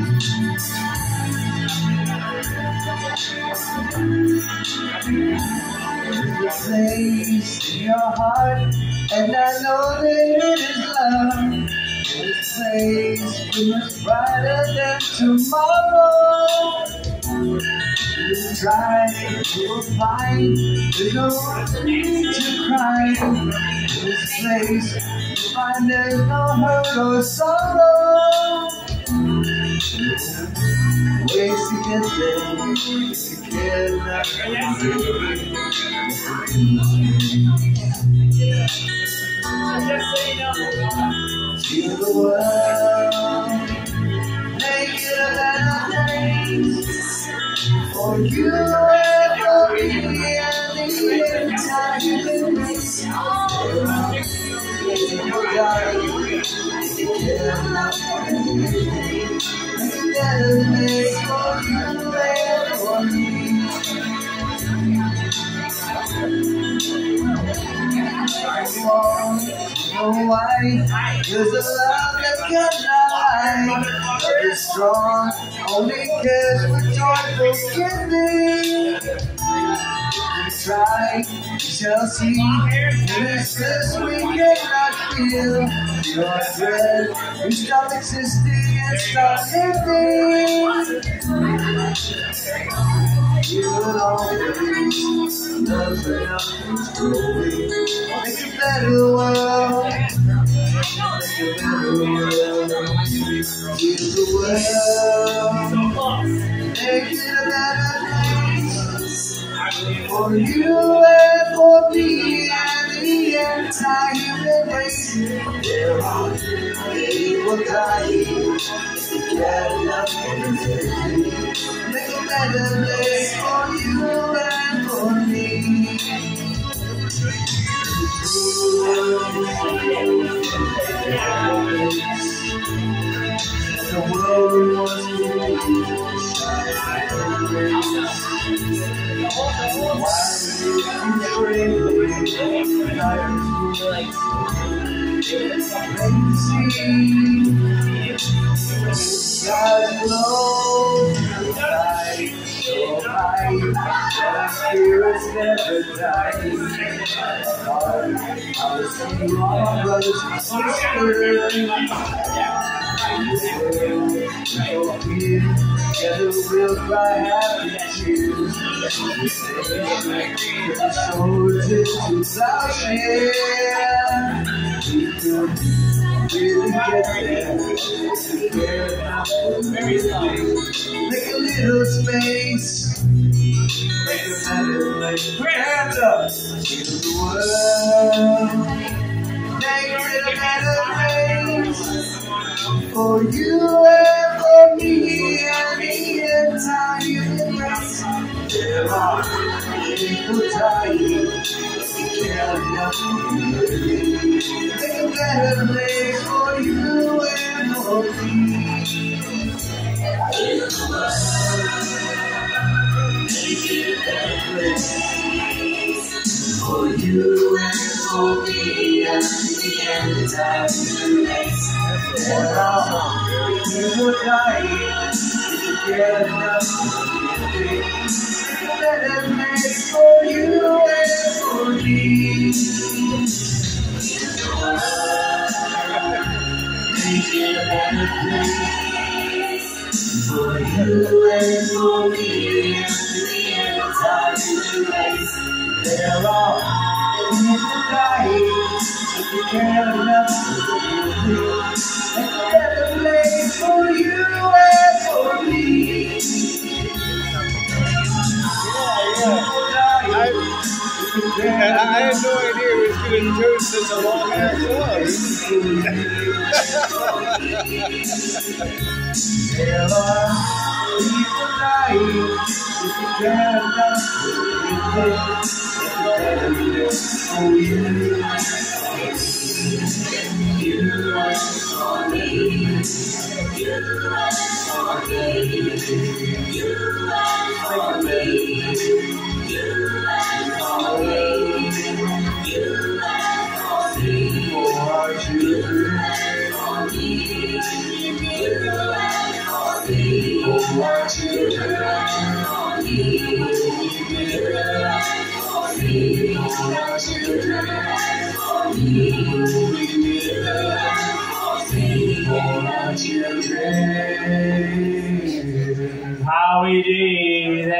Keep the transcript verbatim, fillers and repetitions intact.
Place in your heart, and I know that it is love. This place is much brighter than tomorrow. You try, you will find there's no need to cry. This place, you find there's no hurt or sorrow. Ways to get there, you cannot feel the world, make it a better place for you and for me and the entire universe. You cannot better place for you and for me. You know why? There's a love that cannot lie. Love is strong, only cares for joyful giving. We try, we shall see. Restless we cannot feel. Your dread, we stop existing and stop living. You always love's enough to growing. Make a better world. Make a better world. Heal the world. Make it a better place for you and for me and the entire human race. There are people dying. Get enough energy. Make a better place for you and for me. The world was moving. Why did you bring God knows the light so high, our spirits never die. Lord, I will sing all my brothers and sisters. Together we'll cry happy tears. We sing the shores into plowshare. We can really get there. Make a little space. Make a better place. Hands up. Heal the world. Make it a better place for you and for me and the entire universe. There are people dying. Cannot make a better place for you and for me. Heal the world. Make it a better place for you and for me and the entire universe. There are people dying. Cannot make a better place for you and for me. Make it a better place for you and for me and the entire universe. There are people dying. If you care enough for you, make a better place for you and for me. I, I had no idea it was going to turn such a long ass song. There are people dying. If you care enough for you, you are for me. You are for me. You are for me. You are for me. You are for me. For our children. You are for me. You are for me. our children. Our children. Our children. Howie D.